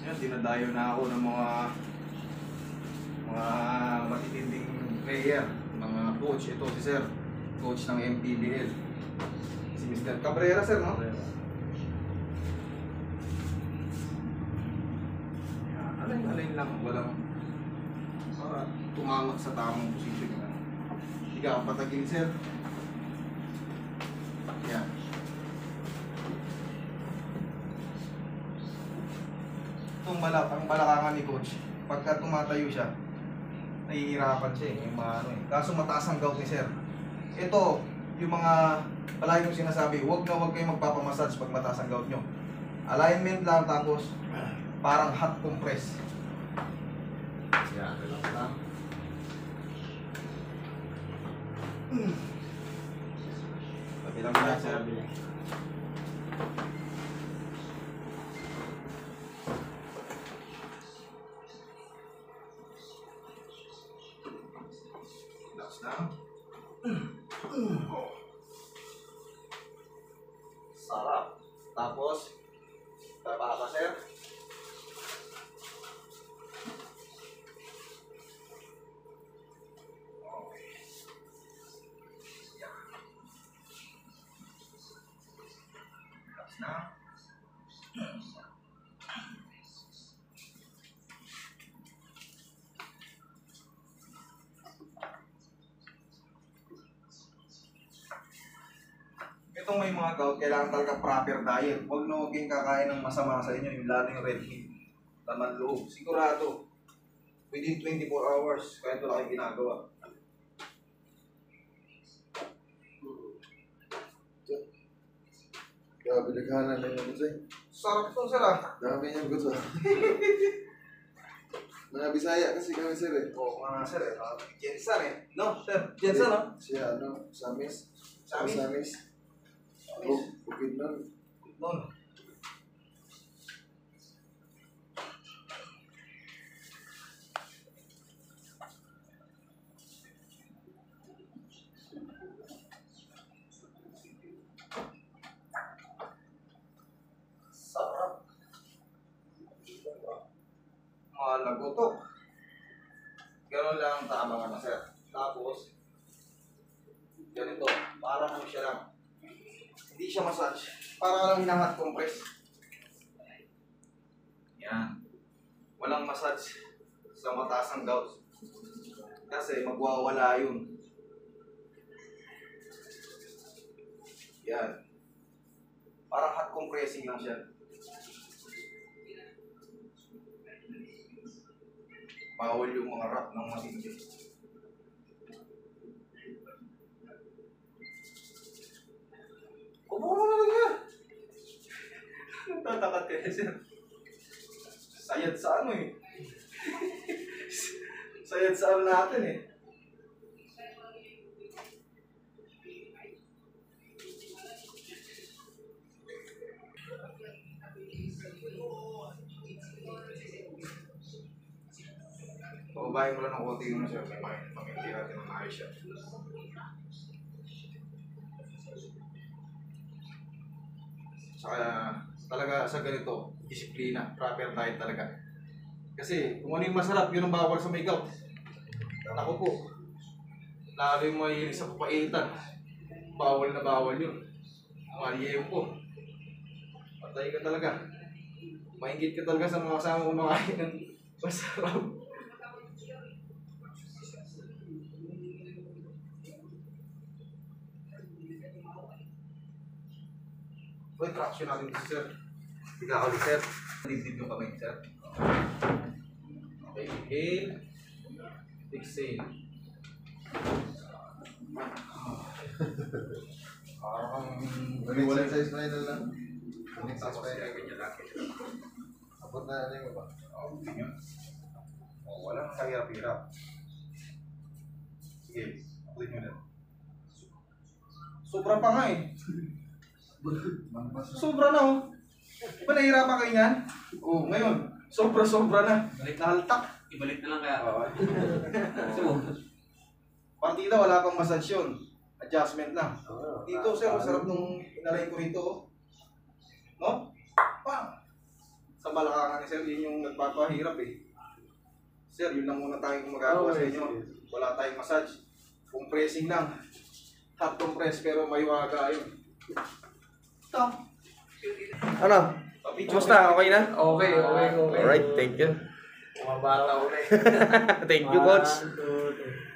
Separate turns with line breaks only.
Yan, dinadayo na ako ng mga matitinding player, mga coach. Ito si Sir, coach ng MPBL. Si Mr. Cabrera, Sir, no? Yan, alin lang, walang para tumamak sa tamang posisyon. Higa ang patagin, Sir. Yan. Itong ang balakangan ni Coach, pagka tumatayo siya, nahihirapan siya yung mga ano eh. Kaso mataas ang gout ni Sir. Ito, yung mga palagi kong sinasabi, huwag kayong magpapamassage pag mataas ang gout nyo. Alignment lang, tapos parang hot compress. Yan, relax lang. Pabilang mo lang, Sir. Relax lang. Sarap. Tapos, tapa ka, Sir. Na. Itong may mga gout, kailangan talaga proper diet. Huwag na huwag kayong kakain ng masama sa inyo, yung lalo yung red meat, laman loob. Sigurado, within 24 hours, kahit wala kayong ginagawa.
Grabe naghahanan lang yung gusto.
Sarap ito, Sir, ah.
Dami niyang gusto. Mga Bisaya kasi kami, Sir, eh.
Oo, mga Sir, eh. Jensen, eh. No, Sir? Jensen, no?
Siya, ano, Samis.
Samis?
Samis. Bukid nun.
Noon. Sarap. Malagotok. Ganon lang ang tama nga, Sir. Tapos, ganito, parang ano siya lang. Hindi siya massage. Para lang hinahat compress. Yan. Walang massage sa mataas ng gout. Kasi magwawala yun. Yan. Parang hot compressing lang siya. Bawal yung mga wrap ng matindi. Upo mo na lang yan. Tatakat ka na, Sir. Sayad sa ano eh. Sayad sa ano natin eh. Pababahin mo lang ng konti yung Sir. Pag-hindi natin ng ayos siya. Saka talaga sa ganito, disiplina, proper diet talaga. Kasi kung ano yung masarap, yun ang bawal sa may gout. Ako po, lalo yung mahilig sa papaitan, bawal na bawal yun. Mariyew po. Patay ka talaga. Mahingit ka talaga sa mga kasama kumakain ng masarap. Uy, traction natin ito, Sir. Higa ka ulit, Sir. Dibdib yung kamay, Sir. Okay, inhale. Exhale. Parang
Wala sa spinal lang. Next
tapos
spinal.
kaya ganyan lang.
Abot na ano yung ba?
Oo, ganyan. Oh, walang kahirap-hirap. Sige, ulit mo na. Sobra pa nga eh. Sobra na oh. Di ba nahihirapan kayo niyan? Oo, ngayon, sobra-sobra na. Nahaltak.
Ibalik na lang kaya.
So, partida, wala pang massage yun. Adjustment lang. Dito, Sir, masarap nung inalay ko rito. No? Pang! Sa sa balakangan ni sir, yun yung nagpapahirap eh. Sir, yun lang muna tayong magagawa sa inyo. Wala tayong massage. Compressing lang. Hot compress pero may waga yun. Ito.
Ano? Kumusta? Okay na?
Okay.
Alright, thank you.
Mga bata ulit.
Thank you, coach.
1, 2, 3.